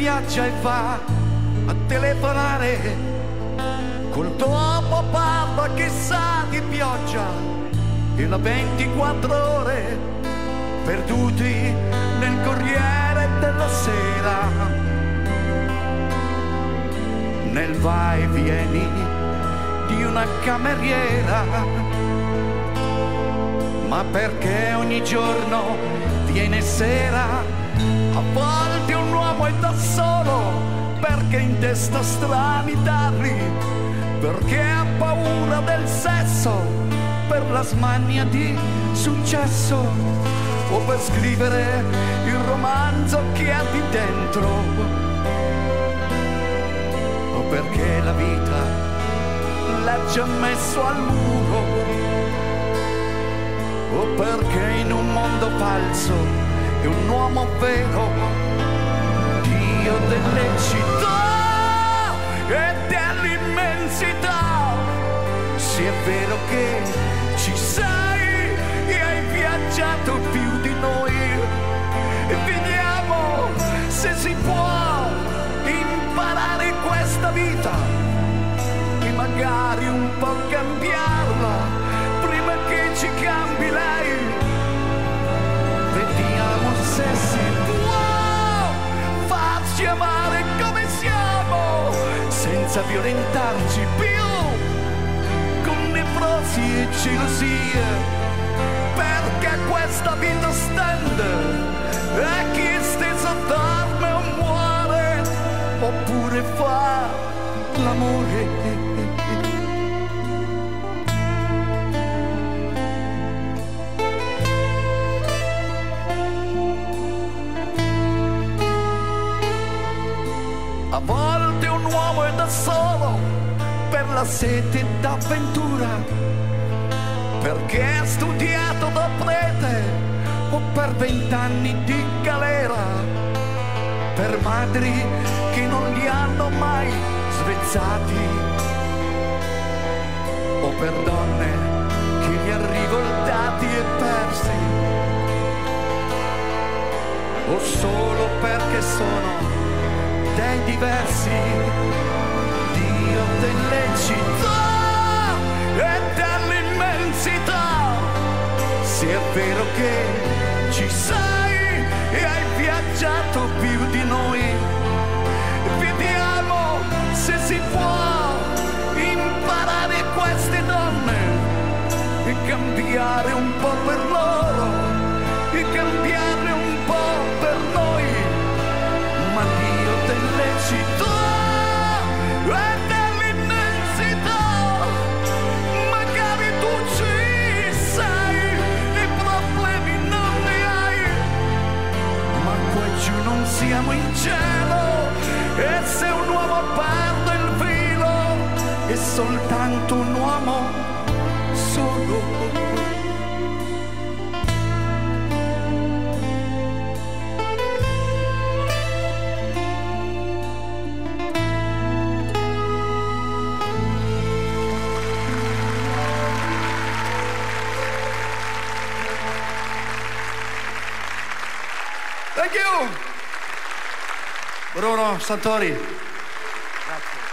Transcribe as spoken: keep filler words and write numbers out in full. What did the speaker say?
viaggia e va a telefonare col topo parla che sa di pioggia e la ventiquattro ore perduti nel Corriere della Sera, nel vai e vieni di una cameriera. Ma perché ogni giorno viene sera, a volte un uomo è da solo, perché in testa strani darli, perché ha paura del sesso, per la smania di successo, o per scrivere il romanzo che ha di dentro, o perché la vita l'ha già messo al muro, o perché in un mondo falso è un uomo vero, Dio delle città e dell'immensità. Se è vero che ci sei e hai viaggiato più di noi, e vediamo se si può imparare questa vita e magari un po' cambiarla prima che ci cambi lei. Vediamo se si può farci amare come siamo, senza violentarci più con nevrosi e gelosie, perché questa vita stand e chi stesso dorme o muore, oppure fa l'amore. A volte un uomo è da solo per la sete d'avventura, perché ha studiato da prete o per vent'anni di galera, per madri che non li hanno mai svezzati, o per donne che li han rivoltati e persi, o solo perché sono dei diversi, Dio delle città e dell'immensità. Se è vero che ci sei e hai viaggiato più di noi, vediamo se si può imparare queste donne e cambiare un po' per loro e cambiare un po' per noi. Ma Dio delle città e dell'immensità, magari tu ci sei e problemi non ne hai, ma qua giù non siamo in cielo, e se un uomo perde il filo è soltanto un uomo solo. Thank you! Bruno Santori. Grazie.